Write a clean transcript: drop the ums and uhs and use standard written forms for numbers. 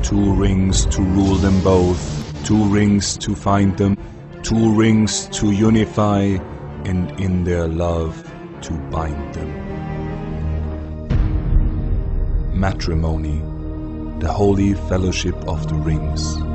2 rings to rule them both, 2 rings to find them, 2 rings to unify, and in their love to bind them. Matrimony, the holy fellowship of the rings.